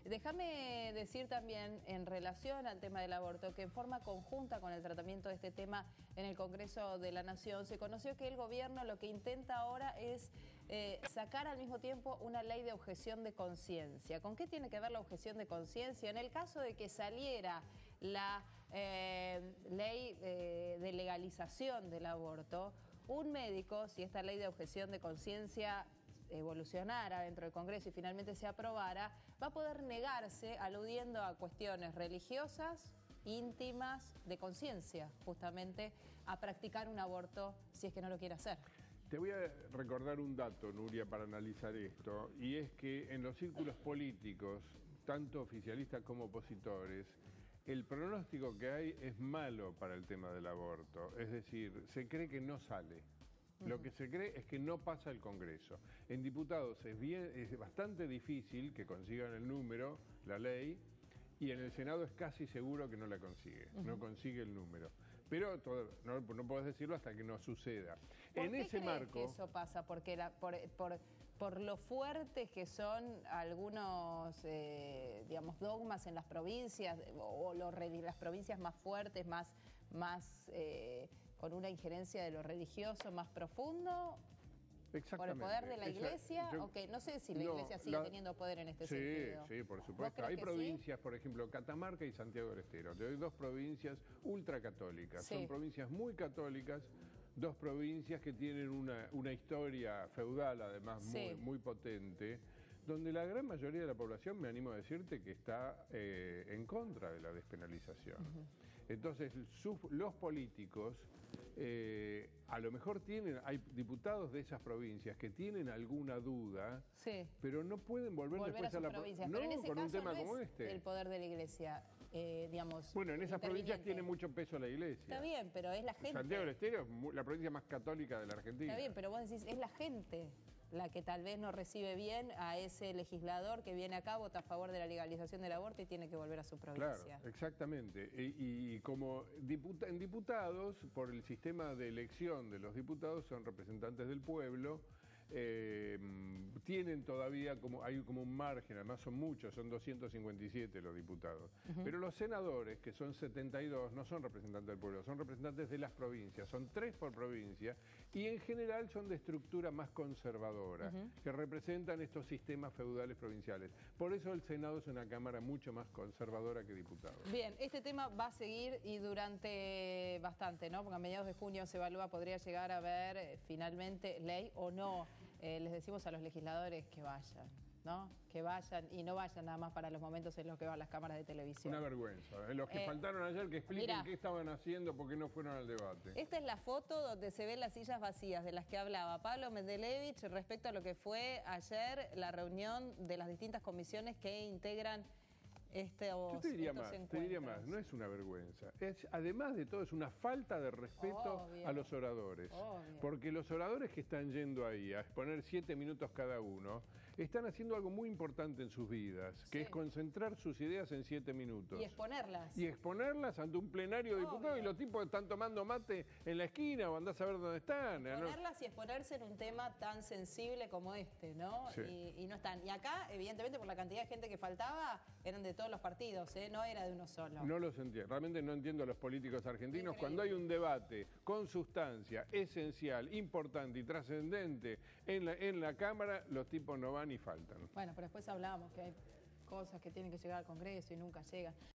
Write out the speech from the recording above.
Déjame decir también, en relación al tema del aborto, que en forma conjunta con el tratamiento de este tema en el Congreso de la Nación, se conoció que el gobierno lo que intenta ahora es sacar al mismo tiempo una ley de objeción de conciencia. ¿Con qué tiene que ver la objeción de conciencia? En el caso de que saliera la ley de legalización del aborto, un médico, si esta ley de objeción de conciencia evolucionara dentro del Congreso y finalmente se aprobara, va a poder negarse aludiendo a cuestiones religiosas, íntimas, de conciencia, justamente, a practicar un aborto si es que no lo quiere hacer. Te voy a recordar un dato, Nuria, para analizar esto, y es que en los círculos políticos, tanto oficialistas como opositores, el pronóstico que hay es malo para el tema del aborto, es decir, se cree que no sale. Lo que se cree es que no pasa el Congreso. En diputados es bastante difícil que consigan el número, la ley, y en el Senado es casi seguro que no la consigue, no consigue el número. Pero no podés decirlo hasta que no suceda. En ese marco, que eso pasa? Porque por lo fuertes que son algunos, digamos, dogmas en las provincias, o las provincias más fuertes, más con una injerencia de lo religioso más profundo. ¿Por el poder de la Iglesia? No sé si la Iglesia sigue teniendo poder en este sentido. Sí, por supuesto. Hay provincias, por ejemplo, Catamarca y Santiago del Estero. Te doy dos provincias ultracatólicas. Son provincias muy católicas, dos provincias que tienen una historia feudal, además, muy potente, donde la gran mayoría de la población, me animo a decirte, que está en contra de la despenalización. Entonces, los políticos, a lo mejor hay diputados de esas provincias que tienen alguna duda, pero no pueden volver después a la provincia. No, pero en ese con caso un tema como este. El poder de la Iglesia, digamos. Bueno, en esas provincias tiene mucho peso la Iglesia. Está bien, pero es la gente. Santiago del Estero es la provincia más católica de la Argentina. Está bien, pero vos decís, es la gente la que tal vez no recibe bien a ese legislador que viene acá, vota a favor de la legalización del aborto y tiene que volver a su provincia. Claro, exactamente. Y como en diputados, por el sistema de elección de los diputados, son representantes del pueblo, tienen todavía hay como un margen, además son muchos, son 257 los diputados. Pero los senadores, que son 72, no son representantes del pueblo, son representantes de las provincias, son 3 por provincia, y en general son de estructura más conservadora, que representan estos sistemas feudales provinciales. Por eso el Senado es una cámara mucho más conservadora que diputados. Bien, este tema va a seguir y durante bastante, ¿no? Porque a mediados de junio se evalúa, podría llegar a haber finalmente ley o no. Les decimos a los legisladores que vayan, ¿no? Que vayan y no vayan nada más para los momentos en los que van las cámaras de televisión. Una vergüenza. Los que faltaron ayer, que expliquen qué estaban haciendo, por qué no fueron al debate. Esta es la foto donde se ven las sillas vacías de las que hablaba Pablo Mendelevich respecto a lo que fue ayer la reunión de las distintas comisiones que integran Yo te diría más, no es una vergüenza. Además de todo, es una falta de respeto a los oradores. Porque los oradores que están yendo ahí a exponer 7 minutos cada uno, están haciendo algo muy importante en sus vidas, que es concentrar sus ideas en 7 minutos. Y exponerlas. Y exponerlas ante un plenario de diputados, y los tipos están tomando mate en la esquina o andás a ver dónde están. Exponerlas y exponerse en un tema tan sensible como este, ¿no? Y no están. Y acá, evidentemente, por la cantidad de gente que faltaba, eran de todos los partidos, no era de uno solo. No los entiendo, realmente no entiendo a los políticos argentinos. Cuando hay un debate con sustancia esencial, importante y trascendente en la Cámara, los tipos no van y faltan. Bueno, pero después hablábamos que hay cosas que tienen que llegar al Congreso y nunca llegan.